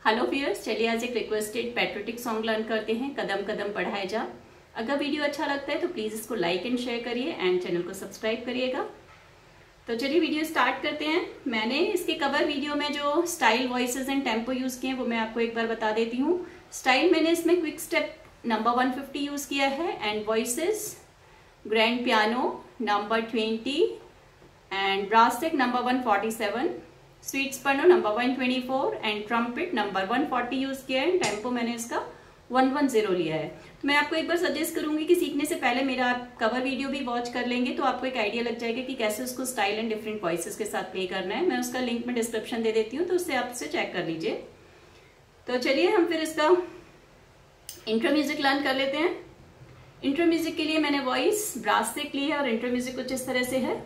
Hello viewers, चलिए आज एक रिक्वेस्टेड पैट्रियोटिक सॉन्ग लर्न करते हैं, कदम कदम बढ़ाए जा। अगर वीडियो अच्छा लगता है तो प्लीज़ इसको लाइक एंड शेयर करिए एंड चैनल को सब्सक्राइब करिएगा। तो चलिए वीडियो स्टार्ट करते हैं। मैंने इसके कवर वीडियो में जो style, voices and tempo use किए हैं वो मैं आपको एक बार बता देती हूँ। स्टाइल मैंने इसमें क्विक स्टेप नंबर 150 यूज़ किया है and voices grand piano number 20 and brass tech number 147, sweet soprano number 124 and trumpet number 140 use किया है। टेम्पो मैंने इसका 110 लिया है। तो मैं आपको एक बार सजेस्ट करूंगी कि सीखने से पहले मेरा आप कवर वीडियो भी वॉच कर लेंगे तो आपको एक आइडिया लग जाएगा कि कैसे उसको स्टाइल एंड डिफरेंट वॉइसेस के साथ प्ले करना है। मैं उसका लिंक में डिस्क्रिप्शन दे देती हूँ, तो उससे आप उसे चेक कर लीजिए। तो चलिए हम फिर इसका इंट्रो म्यूजिक लर्न कर लेते हैं। इंट्रो म्यूजिक के लिए मैंने वॉइस ब्रास टेक ली है और इंट्रो म्यूजिक कुछ इस तरह से है।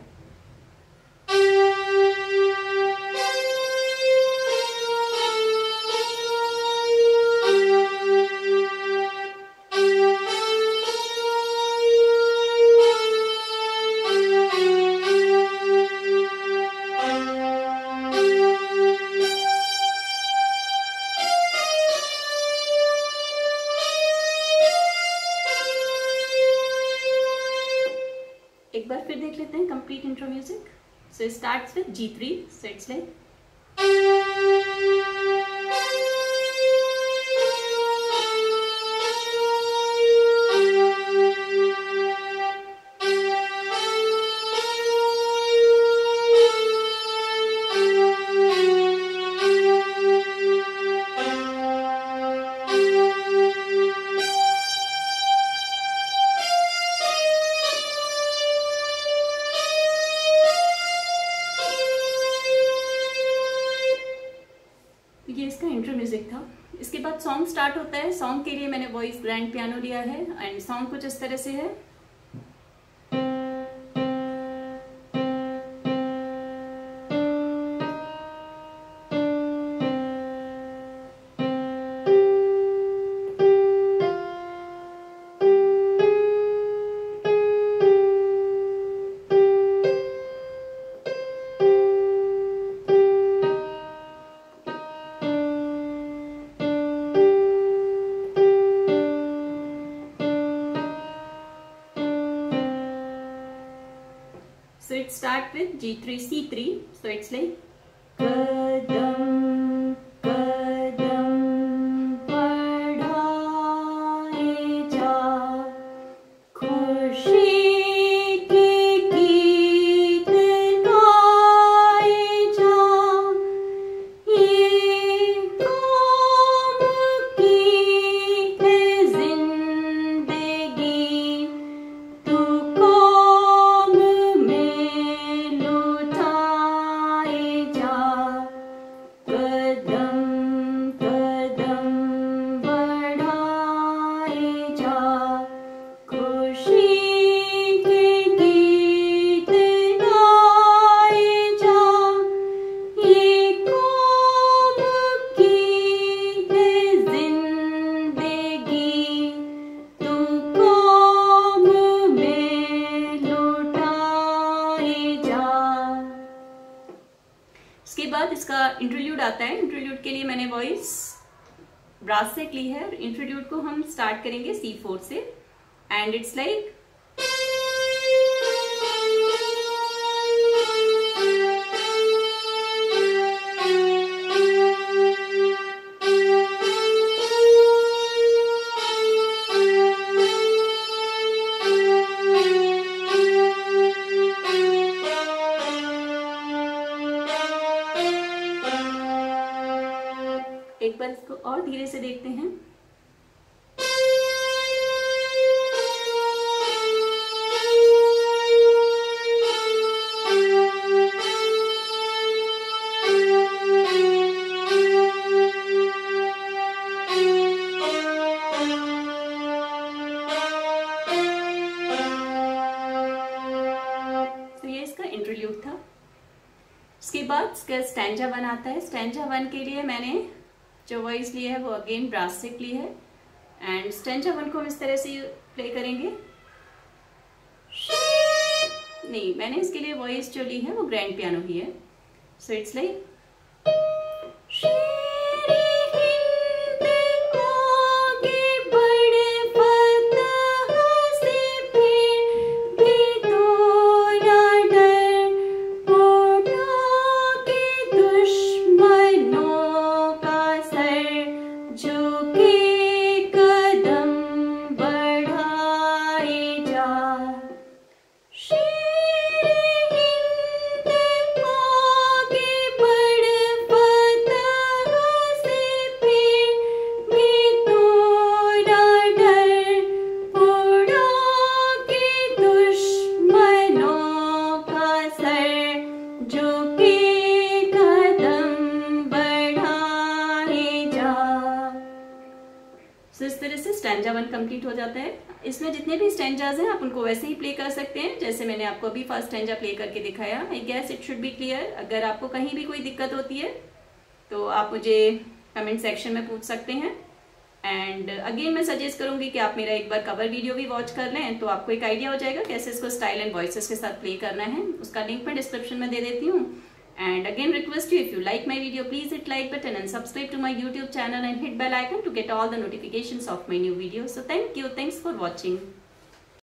एक बार फिर देख लेते हैं complete intro music. So starts with G3, so it's like ये इसका इंट्रो म्यूजिक था। इसके बाद सॉन्ग स्टार्ट होता है। सॉन्ग के लिए मैंने वॉइस ग्रैंड पियानो लिया है एंड सॉन्ग कुछ इस तरह से है। So it starts with G3 C3. So it's like kadam kadam बढ़ाए जा, खुशी के गीत गाए जा, ये काम की है जिंदगी, तू काम में लुटाए जा, कदम कदम बढ़ाए जा, खुशी के गीत गाए जा, ये काम की है जिंदगी, तू काम में लुटाए जा। इसके बाद इसका इंट्रोल्यूड आता है। इंट्रोल्यूड के लिए मैंने वॉइस ब्रास टेक ली है। इंट्रोल्यूड को हम स्टार्ट करेंगे C4 से एंड इट्स लाइक एक बार इसको और धीरे से देखते हैं। तो ये इसका इंट्रोल्यूड था। उसके बाद इसका स्टैंजा 1 आता है। स्टैंजा 1 के लिए मैंने जो वॉइस ली है वो अगेन ब्रास टेक ली है एंड स्टैंजा 1 को हम इस तरह से प्ले करेंगे। नहीं, मैंने इसके लिए वॉइस जो ली है वो ग्रैंड पियानो ही है। सो इट्स लाइक सो इस तरह से स्टैंजा 1 कंप्लीट हो जाता है। इसमें जितने भी स्टैंजाज हैं आप उनको वैसे ही प्ले कर सकते हैं जैसे मैंने आपको अभी फर्स्ट स्टैंजा प्ले करके दिखाया। I guess it should be clear. अगर आपको कहीं भी कोई दिक्कत होती है तो आप मुझे कमेंट सेक्शन में पूछ सकते हैं। एंड अगेन मैं सजेस्ट करूंगी कि आप मेरा एक बार कवर वीडियो भी वॉच कर लें तो आपको एक आइडिया हो जाएगा कैसे इसको स्टाइल एंड वॉइसेस के साथ प्ले करना है। उसका लिंक मैं डिस्क्रिप्शन में दे देती हूँ। And again request you, if you like my video, please hit like button and subscribe to my YouTube channel and hit bell icon to get all the notifications of my new videos. So thank you. Thanks for watching.